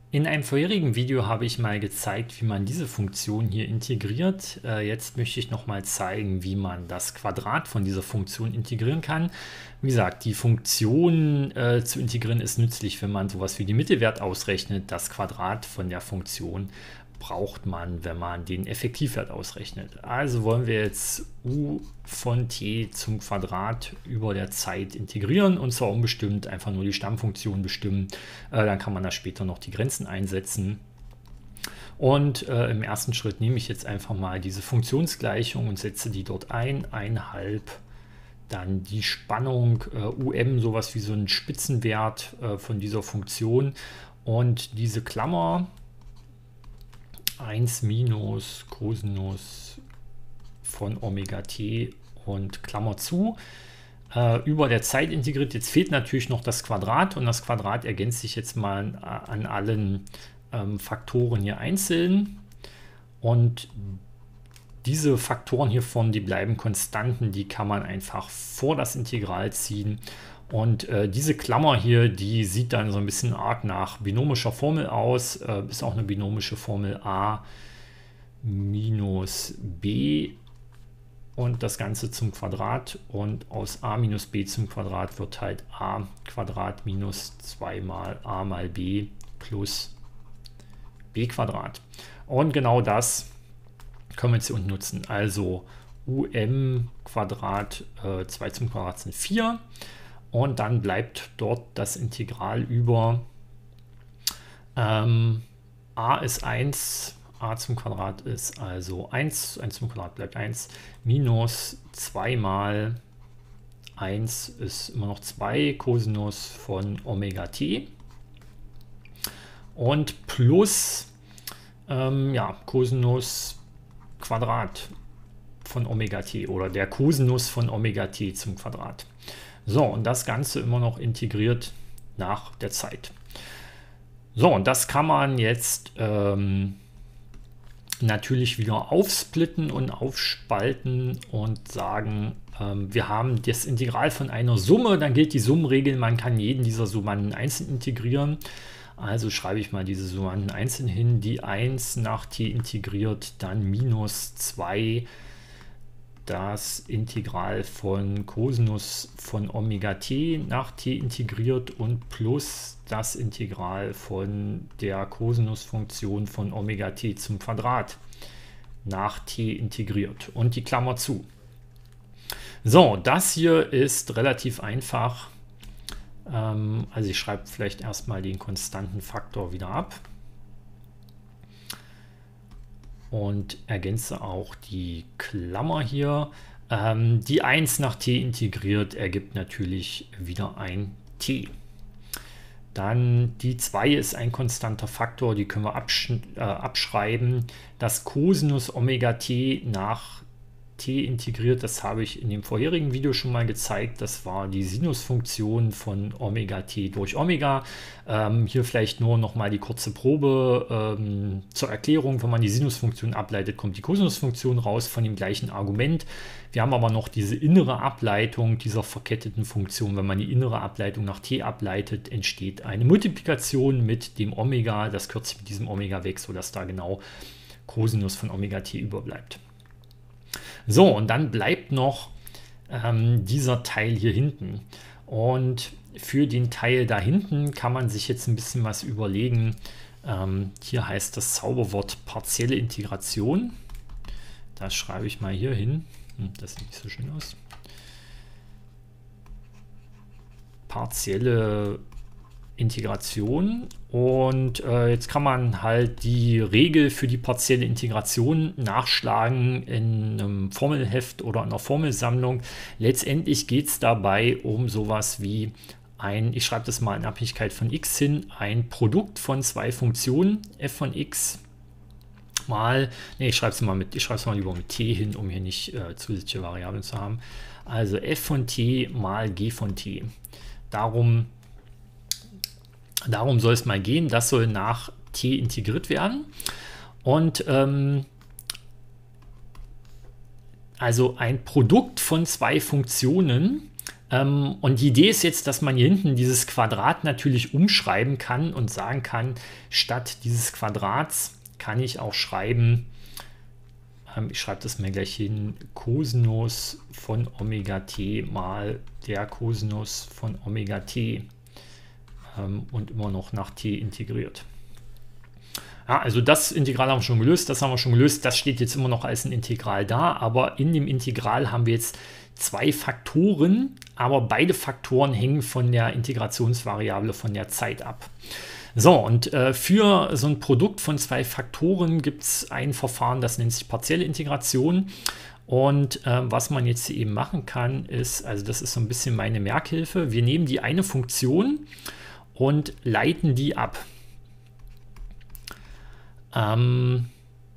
In einem vorherigen Video habe ich mal gezeigt, wie man diese Funktion hier integriert. Jetzt möchte ich noch mal zeigen, wie man das Quadrat von dieser Funktion integrieren kann. Wie gesagt, die Funktion zu integrieren ist nützlich, wenn man sowas wie die Mittelwert ausrechnet. Das Quadrat von der Funktion braucht man, wenn man den Effektivwert ausrechnet. Also wollen wir jetzt u von t zum Quadrat über der Zeit integrieren, und zwar unbestimmt, einfach nur die Stammfunktion bestimmen. Dann kann man da später noch die Grenzen einsetzen. Und im ersten Schritt nehme ich jetzt einfach mal diese Funktionsgleichung und setze die dort ein, 1/2. Dann die Spannung sowas wie so ein Spitzenwert von dieser Funktion, und diese Klammer 1 minus Cosinus von Omega t und Klammer zu, über der Zeit integriert. Jetzt fehlt natürlich noch das Quadrat, und das Quadrat ergänzt sich jetzt mal an allen Faktoren hier einzeln, und diese Faktoren hiervon, die bleiben Konstanten, die kann man einfach vor das Integral ziehen. Und diese Klammer hier, die sieht dann so ein bisschen arg nach binomischer Formel aus. Ist auch eine binomische Formel a minus b und das Ganze zum Quadrat. Und aus a minus b zum Quadrat wird halt a Quadrat minus 2 mal a mal b plus b Quadrat. Und genau das können wir jetzt hier unten nutzen. Also Quadrat 2 zum Quadrat sind 4. Und dann bleibt dort das Integral über a ist 1, a zum Quadrat ist also 1, 1 zum Quadrat bleibt 1, minus 2 mal 1 ist immer noch 2, Cosinus von Omega t, und plus Cosinus Quadrat von Omega t oder der Cosinus von Omega t zum Quadrat. So, und das Ganze immer noch integriert nach der Zeit. So, und das kann man jetzt natürlich wieder aufsplitten und aufspalten und sagen, wir haben das Integral von einer Summe, dann gilt die Summenregel, man kann jeden dieser Summanden einzeln integrieren. Also schreibe ich mal diese Summanden einzeln hin, die 1 nach t integriert, dann minus 2 das Integral von Cosinus von Omega t nach t integriert und plus das Integral von der Cosinusfunktion von Omega t zum Quadrat nach t integriert und die Klammer zu. So, das hier ist relativ einfach. Also ich schreibe vielleicht erstmal den konstanten Faktor wieder ab und ergänze auch die Klammer hier. Die 1 nach t integriert ergibt natürlich wieder ein t. Dann die 2 ist ein konstanter Faktor, die können wir abschreiben. Das Cosinus Omega t nach t integriert, das habe ich in dem vorherigen Video schon mal gezeigt. Das war die Sinusfunktion von Omega t durch Omega. Hier vielleicht nur noch mal die kurze Probe zur Erklärung. Wenn man die Sinusfunktion ableitet, kommt die Cosinusfunktion raus von dem gleichen Argument. Wir haben aber noch diese innere Ableitung dieser verketteten Funktion. Wenn man die innere Ableitung nach t ableitet, entsteht eine Multiplikation mit dem Omega. Das kürzt sich mit diesem Omega weg, sodass da genau Cosinus von Omega t überbleibt. So, und dann bleibt noch dieser Teil hier hinten. Und für den Teil da hinten kann man sich jetzt ein bisschen was überlegen. Hier heißt das Zauberwort partielle Integration. Das schreibe ich mal hier hin. Das sieht nicht so schön aus. Partielle Integration, und jetzt kann man halt die Regel für die partielle Integration nachschlagen in einem Formelheft oder einer Formelsammlung. Letztendlich geht es dabei um sowas wie ich schreibe das mal in Abhängigkeit von x hin, ein Produkt von zwei Funktionen, f von x mal, ich schreibe es mal lieber mit t hin, um hier nicht zusätzliche Variablen zu haben. Also f von t mal g von t. Darum soll es mal gehen, das soll nach t integriert werden. Und also ein Produkt von zwei Funktionen Und die Idee ist jetzt, dass man hier hinten dieses Quadrat natürlich umschreiben kann und sagen kann, statt dieses Quadrats kann ich auch schreiben, ich schreibe das mal gleich hin, Cosinus von Omega t mal der Cosinus von Omega t und immer noch nach t integriert. Ja, also das Integral haben wir schon gelöst, das haben wir schon gelöst, das steht jetzt immer noch als ein Integral da, aber in dem Integral haben wir jetzt zwei Faktoren, aber beide Faktoren hängen von der Integrationsvariable von der Zeit ab. So, und für so ein Produkt von zwei Faktoren gibt es ein Verfahren, das nennt sich partielle Integration. Und was man jetzt hier eben machen kann, ist, also das ist so ein bisschen meine Merkhilfe, wir nehmen die eine Funktion und leiten die ab. Und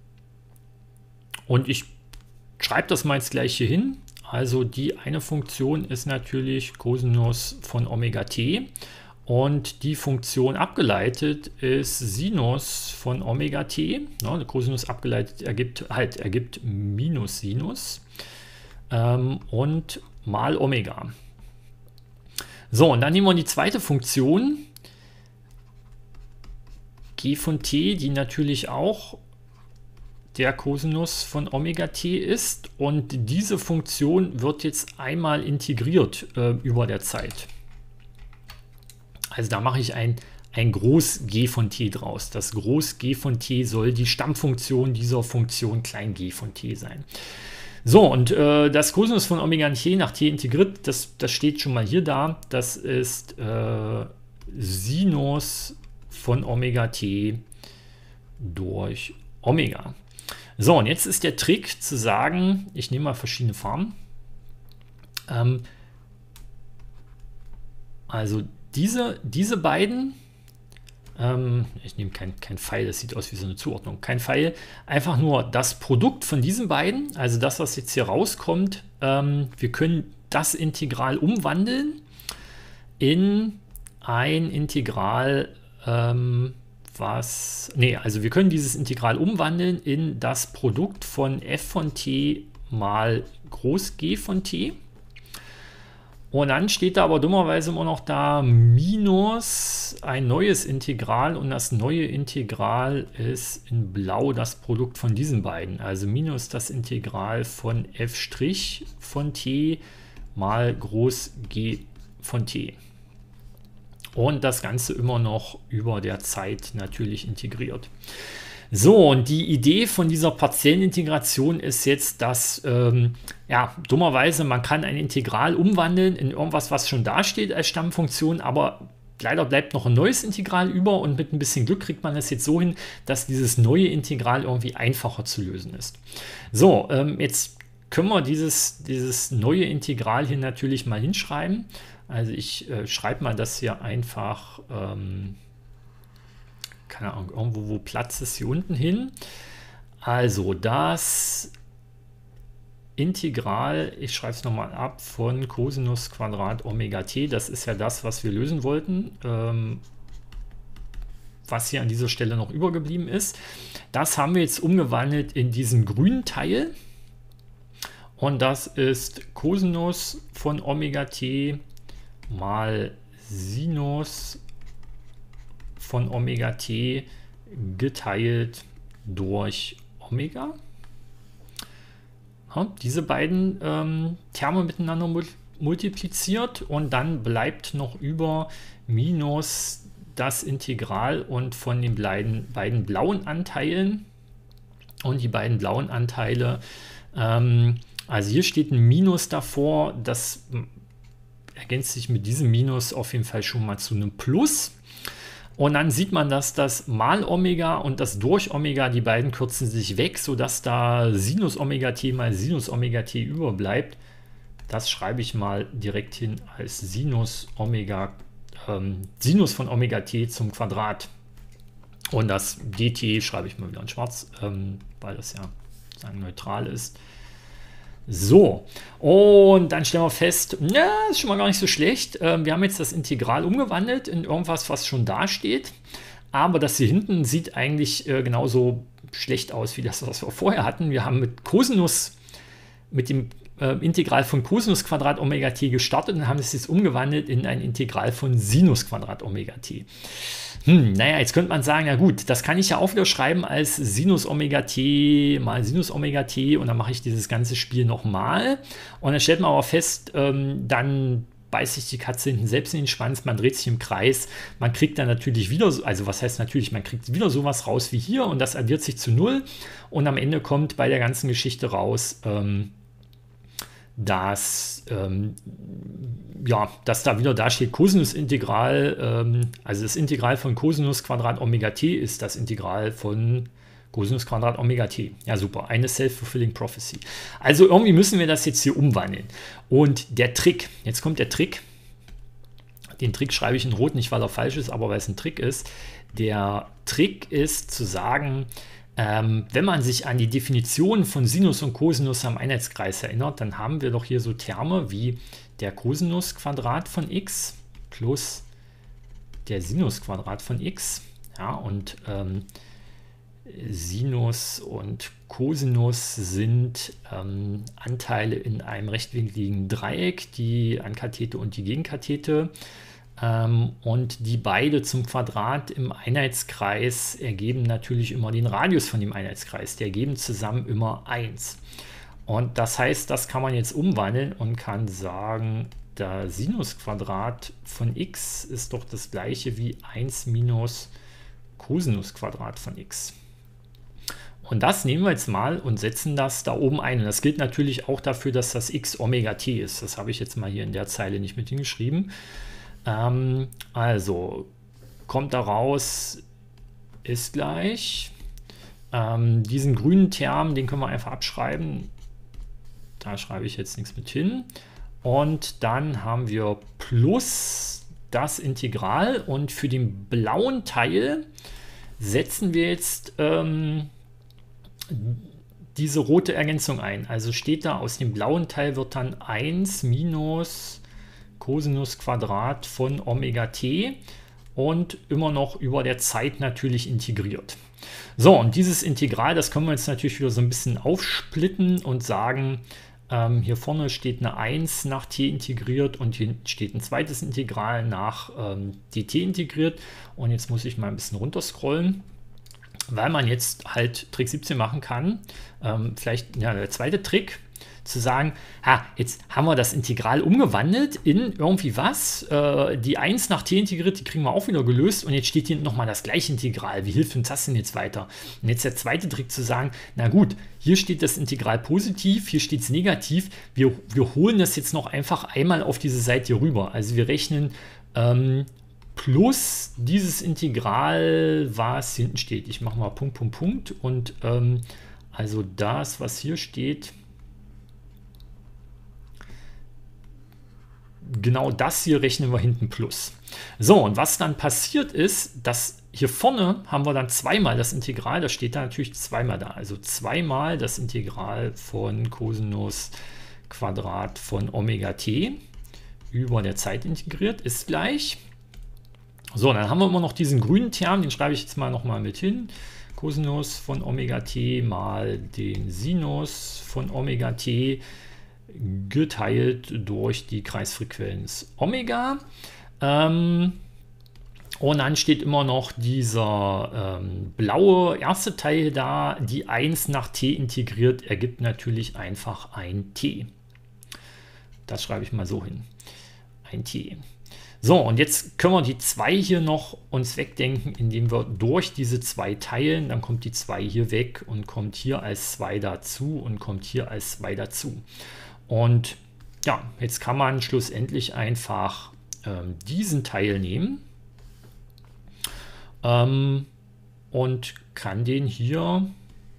ich schreibe das mal jetzt gleich hier hin. Also die eine Funktion ist natürlich Cosinus von Omega t und die Funktion abgeleitet ist Sinus von Omega t. Ja, Cosinus abgeleitet ergibt minus Sinus und mal Omega. So, und dann nehmen wir die zweite Funktion g von t, die natürlich auch der Cosinus von Omega t ist, und diese Funktion wird jetzt einmal integriert über der Zeit. Also da mache ich ein Groß g von t draus. Das Groß g von t soll die Stammfunktion dieser Funktion klein g von t sein. So, und das Cosinus von Omega t nach t integriert, das steht schon mal hier da. Das ist Sinus von Omega t durch Omega. So, und jetzt ist der Trick zu sagen, ich nehme mal verschiedene Farben. Also diese beiden, ich nehme kein Pfeil, das sieht aus wie so eine Zuordnung, kein Pfeil, einfach nur das Produkt von diesen beiden, also das, was jetzt hier rauskommt, wir können das Integral umwandeln in ein Integral, also wir können dieses Integral umwandeln in das Produkt von f von t mal Groß G von t. Und dann steht da aber dummerweise immer noch da minus ein neues Integral, und das neue Integral ist in blau das Produkt von diesen beiden. Also minus das Integral von f' von t mal Groß G von t. Und das Ganze immer noch über der Zeit natürlich integriert. So, und die Idee von dieser partiellen Integration ist jetzt, dass, ja, dummerweise, man kann ein Integral umwandeln in irgendwas, was schon da steht als Stammfunktion, aber leider bleibt noch ein neues Integral über, und mit ein bisschen Glück kriegt man das jetzt so hin, dass dieses neue Integral irgendwie einfacher zu lösen ist. So, jetzt können wir dieses neue Integral hier natürlich mal hinschreiben. Also ich schreibe mal das hier einfach, keine Ahnung, irgendwo, wo Platz ist, hier unten hin. Also das Integral, ich schreibe es nochmal ab, von Cosinus Quadrat Omega t, das ist ja das, was wir lösen wollten, was hier an dieser Stelle noch übergeblieben ist. Das haben wir jetzt umgewandelt in diesen grünen Teil. Und das ist Cosinus von Omega t mal Sinus von Omega t geteilt durch Omega. Ja, diese beiden Terme miteinander multipliziert, und dann bleibt noch über minus das Integral und von den beiden blauen Anteilen. Und die beiden blauen Anteile, also hier steht ein Minus davor, das ergänzt sich mit diesem Minus auf jeden Fall schon mal zu einem Plus. Und dann sieht man, dass das mal Omega und das durch Omega, die beiden kürzen sich weg, sodass da Sinus Omega t mal Sinus Omega t überbleibt. Das schreibe ich mal direkt hin als Sinus von Omega t zum Quadrat. Und das dt schreibe ich mal wieder in schwarz, weil das ja sozusagen neutral ist. So, und dann stellen wir fest, ja, ist schon mal gar nicht so schlecht. Wir haben jetzt das Integral umgewandelt in irgendwas, was schon da steht. Aber das hier hinten sieht eigentlich genauso schlecht aus wie das, was wir vorher hatten. Wir haben mit Cosinus, mit dem Integral von Cosinus Quadrat Omega t gestartet und haben es jetzt umgewandelt in ein Integral von Sinus Quadrat Omega t. Naja, jetzt könnte man sagen, na gut, das kann ich ja auch wieder schreiben als Sinus Omega t mal Sinus Omega t und dann mache ich dieses ganze Spiel nochmal. Und dann stellt man aber fest, dann beißt sich die Katze hinten selbst in den Schwanz, man dreht sich im Kreis, man kriegt dann natürlich wieder, also was heißt natürlich, man kriegt wieder sowas raus wie hier und das addiert sich zu 0 und am Ende kommt bei der ganzen Geschichte raus, dass da wieder da steht Cosinus-Integral, also das Integral von Cosinus Quadrat Omega t ist das Integral von Cosinus Quadrat Omega t. Ja, super, eine Self-Fulfilling Prophecy. Also irgendwie müssen wir das jetzt hier umwandeln. Und der Trick, jetzt kommt der Trick, den Trick schreibe ich in Rot, nicht weil er falsch ist, aber weil es ein Trick ist. Der Trick ist zu sagen, wenn man sich an die Definition von Sinus und Cosinus am Einheitskreis erinnert, dann haben wir doch hier so Terme wie der Cosinus Quadrat von x plus der Sinus Quadrat von x. Ja, und Sinus und Cosinus sind Anteile in einem rechtwinkligen Dreieck, die Ankathete und die Gegenkathete. Und die beide zum Quadrat im Einheitskreis ergeben natürlich immer den Radius von dem Einheitskreis. Die ergeben zusammen immer 1. Und das heißt, das kann man jetzt umwandeln und kann sagen, der Sinusquadrat von x ist doch das gleiche wie 1 minus Cosinusquadrat von x. Und das nehmen wir jetzt mal und setzen das da oben ein. Und das gilt natürlich auch dafür, dass das x Omega t ist. Das habe ich jetzt mal hier in der Zeile nicht mit hingeschrieben. Also kommt daraus, ist gleich. Diesen grünen Term, den können wir einfach abschreiben. Da schreibe ich jetzt nichts mit hin. Und dann haben wir plus das Integral. Und für den blauen Teil setzen wir jetzt diese rote Ergänzung ein. Also steht da, aus dem blauen Teil wird dann 1 minus Cosinus Quadrat von Omega t und immer noch über der Zeit natürlich integriert. So, und dieses Integral, das können wir jetzt natürlich wieder so ein bisschen aufsplitten und sagen, hier vorne steht eine 1 nach t integriert und hier steht ein zweites Integral nach dt integriert. Und jetzt muss ich mal ein bisschen runterscrollen, weil man jetzt halt Trick 17 machen kann. Vielleicht ja, der zweite Trick, zu sagen, jetzt haben wir das Integral umgewandelt in irgendwie was, die 1 nach t integriert, die kriegen wir auch wieder gelöst und jetzt steht hier nochmal das gleiche Integral. Wie hilft uns das denn jetzt weiter? Und jetzt der zweite Trick zu sagen, na gut, hier steht das Integral positiv, hier steht es negativ, wir holen das jetzt noch einfach einmal auf diese Seite hier rüber. Also wir rechnen plus dieses Integral, was hinten steht. Ich mache mal Punkt, Punkt, Punkt und also das, was hier steht, genau das hier rechnen wir hinten plus. So, und was dann passiert ist, dass hier vorne haben wir dann zweimal das Integral, das steht da natürlich zweimal da, also zweimal das Integral von Cosinus Quadrat von Omega t über der Zeit integriert ist gleich. So, dann haben wir immer noch diesen grünen Term, den schreibe ich jetzt mal nochmal mit hin. Cosinus von Omega t mal den Sinus von Omega t geteilt durch die Kreisfrequenz Omega. Und dann steht immer noch dieser blaue erste Teil da, die 1 nach t integriert, ergibt natürlich einfach ein t. Das schreibe ich mal so hin. Ein t. So, und jetzt können wir die 2 hier noch uns wegdenken, indem wir durch diese 2 teilen. Dann kommt die 2 hier weg und kommt hier als 2 dazu und kommt hier als 2 dazu. Und ja, jetzt kann man schlussendlich einfach diesen Teil nehmen und kann den hier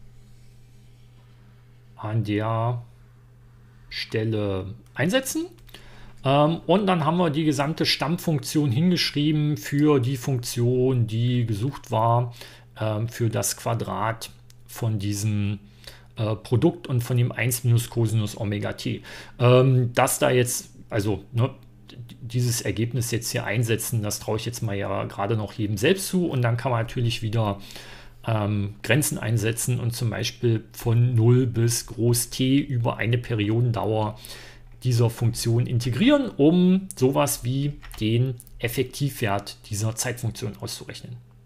an der Stelle einsetzen. Und dann haben wir die gesamte Stammfunktion hingeschrieben für die Funktion, die gesucht war, für das Quadrat von diesem Produkt und von dem 1 minus Cosinus Omega t. Das da jetzt, also dieses Ergebnis jetzt hier einsetzen, das traue ich jetzt mal ja gerade noch jedem selbst zu und dann kann man natürlich wieder Grenzen einsetzen und zum Beispiel von 0 bis groß T über eine Periodendauer dieser Funktion integrieren, um sowas wie den Effektivwert dieser Zeitfunktion auszurechnen.